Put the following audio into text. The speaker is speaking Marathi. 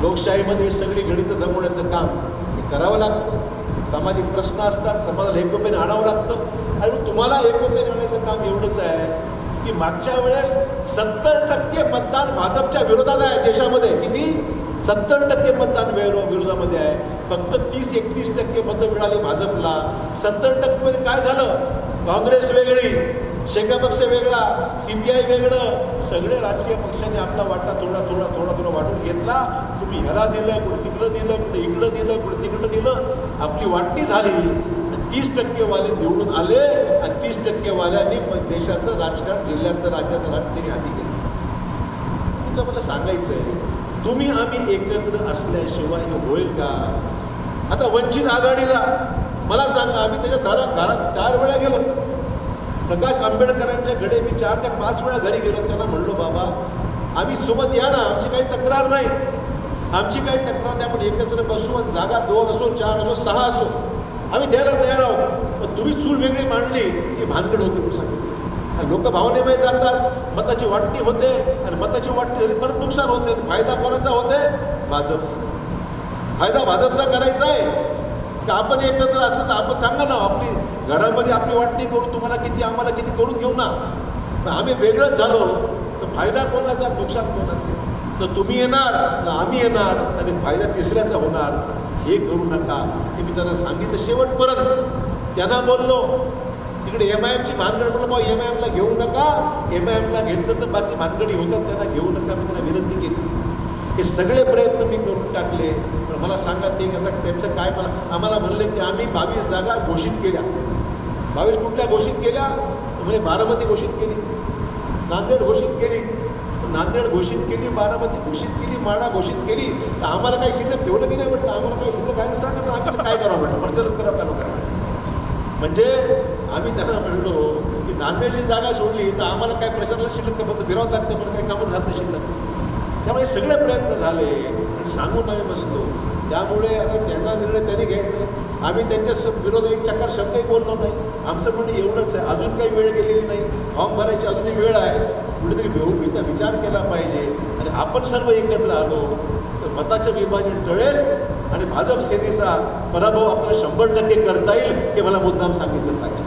लोकशाहीमध्ये सगळी गणितं जमवण्याचं काम हे करावं लागतं. सामाजिक प्रश्न असतात, समाजाला एकोप्याने आणावं लागतं. आणि तुम्हाला एकोप्याने आणायचं काम एवढंच आहे की मागच्या वेळेस 70% मतदान भाजपच्या विरोधात आहे देशामध्ये. किती? 70% मतदान विरोधामध्ये आहे. फक्त 30-31% मतं मिळाली भाजपला. 70%मध्ये काय झालं? काँग्रेस वेगळी, शेका पक्ष वेगळा, CPI वेगळं, सगळे राजकीय पक्षांनी आपला वाटा थोडा वाटून घेतला. तुम्ही ह्याला दिलं, कुठे तिकडं दिलं, कुठे इकडं दिलं, कुठे तिकडं दिलं, आपली वाटणी झाली. 30% वाले निवडून आले आणि 30% वाल्यांनी देशाचं राजकारण, जिल्ह्यातलं राज्याचं राजकारण त्यांनी हाती घेतलं. आता मला सांगायचं आहे, तुम्ही आम्ही एकत्र असल्याशिवाय हे होईल का? आता वंचित आघाडीला मला सांगा, आम्ही त्याच्या घरात 4 वेळा गेलो. प्रकाश आंबेडकरांच्या घरी मी 4 का 5 वेळा घरी गेलो. त्यांना म्हणलो, बाबा आम्ही सोबत या ना, आमची काही तक्रार नाही, आमची काही तक्रार नाही, आपण एकत्र बसू आणि जागा 2 असो, 4 असो, 6 असो, आम्ही द्यायला तयार आहोत. पण तुम्ही चूल वेगळी मांडली की भानगड होते म्हणून सांगितलं. लोक भावनेमध्ये जातात, मताची वाटणी होते आणि मताची वाटणी झाली परत नुकसान होते. फायदा कोणाचा होते? भाजपचा. फायदा भाजपचा करायचा आहे का आपण एकत्र असलं तर आपण सांगा ना, आपली घरामध्ये आपली वाटणी करू, तुम्हाला किती आम्हाला किती करून घेऊ ना. पण आम्ही वेगळंच झालो तर फायदा कोणाचा, नुकसान कोणाचं? तर तुम्ही येणार ना आम्ही येणार आणि फायदा तिसऱ्याचा होणार. हे करू नका हे मी त्यांना सांगितलं. शेवटपर्यंत त्यांना बोललो. तिकडे MIMची भानगड म्हणलं, बाबा MIMला घेऊ नका, MIMला घेतलं तर बाकी भानगडी होतात, त्यांना घेऊ नका. मी त्यांना विनंती केली. हे सगळे प्रयत्न मी करून टाकले. पण मला सांगा ते आता त्यांचं काय? आम्हाला म्हणले की आम्ही 22 जागा घोषित केल्या. 22 कुठल्या घोषित केल्या? म्हणजे बारामती घोषित केली, नांदेड घोषित केली, नांदेड घोषित केली, बारामती घोषित केली, माढा घोषित केली. तर आम्हाला काही शिल्लक ठेवलं की नाही म्हटलं. आम्हाला काही शिल्लक काय सांगा ना, आम्ही काय करावं म्हटलं, प्रचारच करावं का लोकांना. म्हणजे आम्ही त्यांना म्हणलो की नांदेडची जागा सोडली तर आम्हाला काय प्रचाराला शिल्लक फक्त फिरावं लागतं, पण काही कामं राहत नाही शिल्लक. त्यामुळे सगळे प्रयत्न झाले आणि सांगून आम्ही बसलो. त्यामुळे आता त्यांना निर्णय त्यांनी घ्यायचा आहे. आम्ही त्यांच्या विरोधात एक चकार शब्दही बोललो नाही. आमचं म्हणणं एवढंच आहे, अजून काही वेळ गेलेली नाही, फॉर्म भरायची अजूनही वेळ आहे. कुठेतरी विचार केला पाहिजे. आणि आपण सर्व एकत्र आलो तर मताचं विभाजन टळेल आणि भाजप सेनेचा पराभव आपल्याला 100% करता येईल हे मला मुद्दाम सांगितलं पाहिजे.